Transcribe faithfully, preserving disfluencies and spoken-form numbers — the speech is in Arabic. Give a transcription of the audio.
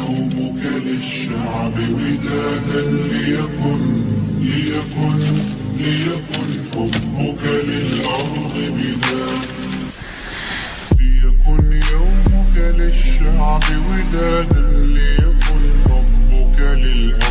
يومك للشعب ودادا، ليكن ليكن ليكن حبك للأرض بداد. ليكن يومك للشعب ودادا